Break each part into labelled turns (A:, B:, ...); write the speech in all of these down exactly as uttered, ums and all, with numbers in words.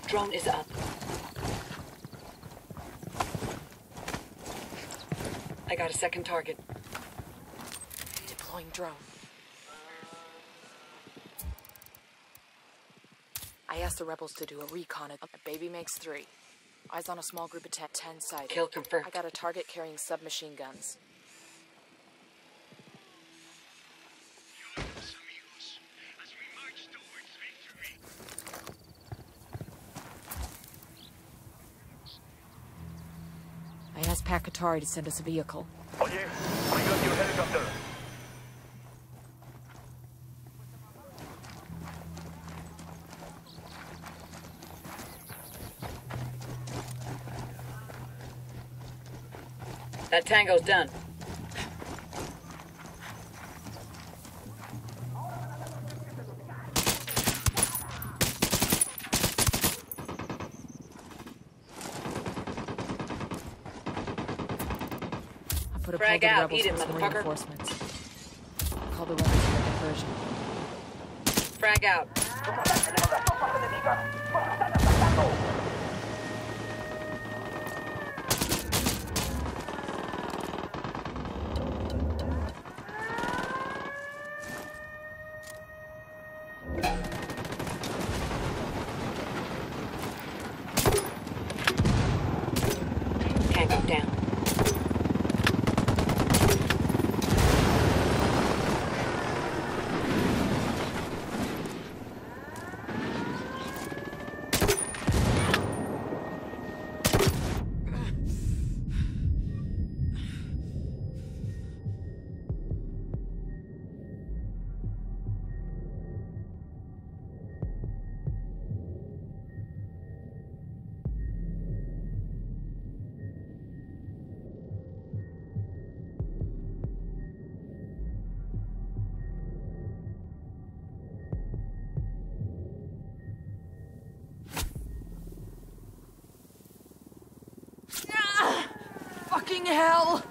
A: Drone is up. I got a second target.
B: Deploying drone. I asked the rebels to do a recon. A baby makes three. Eyes on a small group of ten, ten sighted.
A: Kill confirmed.
B: I got a target carrying submachine guns. I asked Pac Katari to send us a vehicle.
C: Oye, we got your helicopter.
A: That tango's done.
B: I put a
A: Frag
B: plug in
A: out.
B: rebels
A: Eat it,
B: with some
A: motherfucker.
B: reinforcements. Call the rebels for a diversion.
A: Frag out. Tango down.
B: Fucking hell!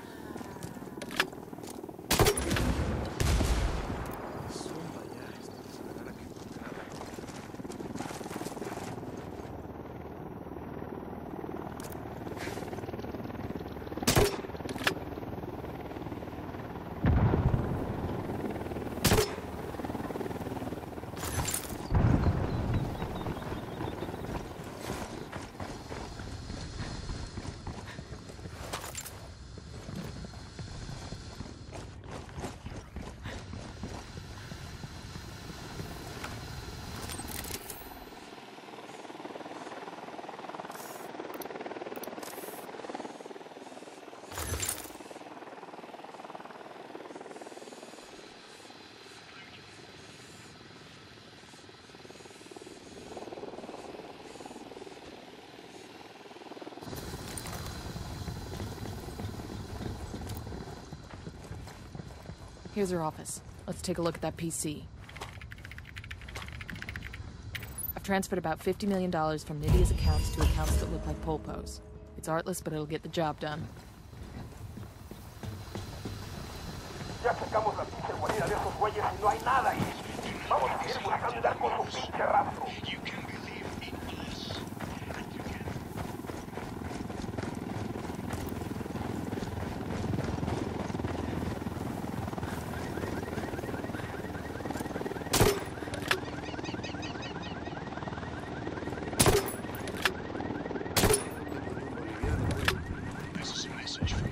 B: Here's her office. Let's take a look at that P C. I've transferred about fifty million dollars from Nydia's accounts to accounts that look like Polpo's. It's artless, but it'll get the job done.
C: Ya sacamos la pinche guarida de esos güeyes y no hay nada ahí. Vamos a seguir buscando con su pinche rastro.
D: This is a message from